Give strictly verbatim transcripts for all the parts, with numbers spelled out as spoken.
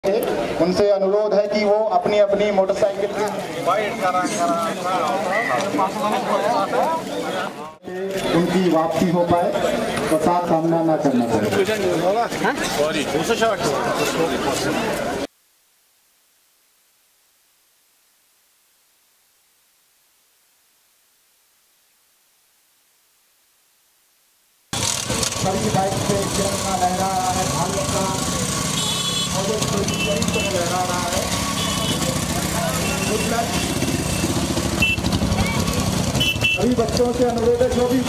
उनसे अनुरोध है कि वो अपनी अपनी मोटरसाइकिल उनकी वापसी हो पाए तो साथ सामना न करना पड़े। सभी बाइक से तिरंगा लहरा रहा है, भारत का लहरा रहा है। सभी बच्चों से अनुरोध है जो भी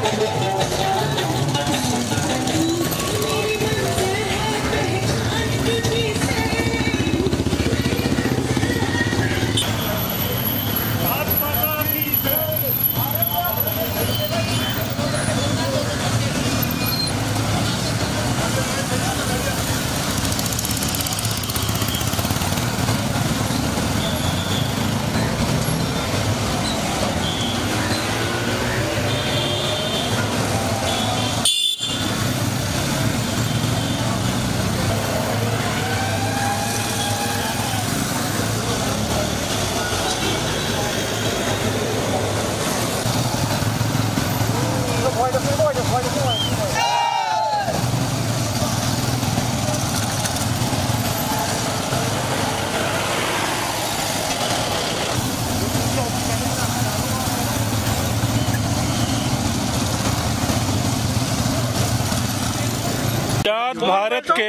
आजाद भारत के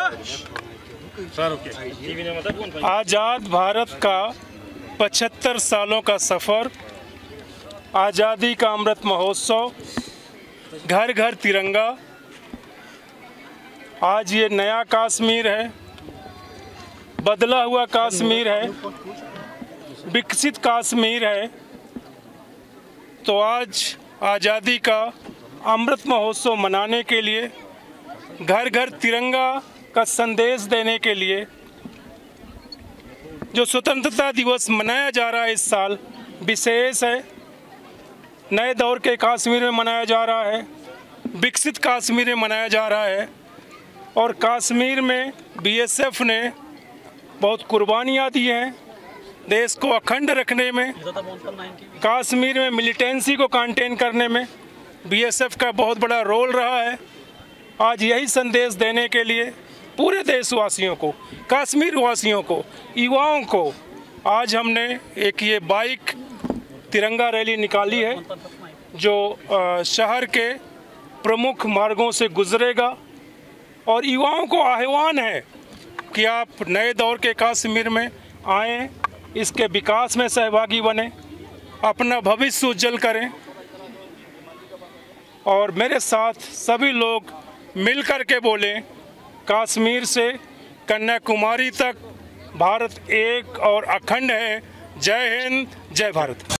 आजाद भारत का पचहत्तर सालों का सफ़र, आज़ादी का अमृत महोत्सव, घर घर तिरंगा। आज ये नया कश्मीर है, बदला हुआ कश्मीर है, विकसित कश्मीर है। तो आज आज़ादी का अमृत महोत्सव मनाने के लिए, घर घर तिरंगा का संदेश देने के लिए जो स्वतंत्रता दिवस मनाया जा रहा है इस साल विशेष है। नए दौर के कश्मीर में मनाया जा रहा है, विकसित कश्मीर में मनाया जा रहा है। और कश्मीर में बीएसएफ ने बहुत कुर्बानियाँ दी हैं देश को अखंड रखने में। कश्मीर में मिलिटेंसी को कंटेन करने में बीएसएफ का बहुत बड़ा रोल रहा है। आज यही संदेश देने के लिए पूरे देशवासियों को, कश्मीर वासियों को, युवाओं को आज हमने एक ये बाइक तिरंगा रैली निकाली है जो शहर के प्रमुख मार्गों से गुजरेगा। और युवाओं को आह्वान है कि आप नए दौर के कश्मीर में आएँ, इसके विकास में सहभागी बने, अपना भविष्य उज्जवल करें। और मेरे साथ सभी लोग मिल कर के बोले, कश्मीर से कन्याकुमारी तक भारत एक और अखंड है। जय हिंद, जय भारत।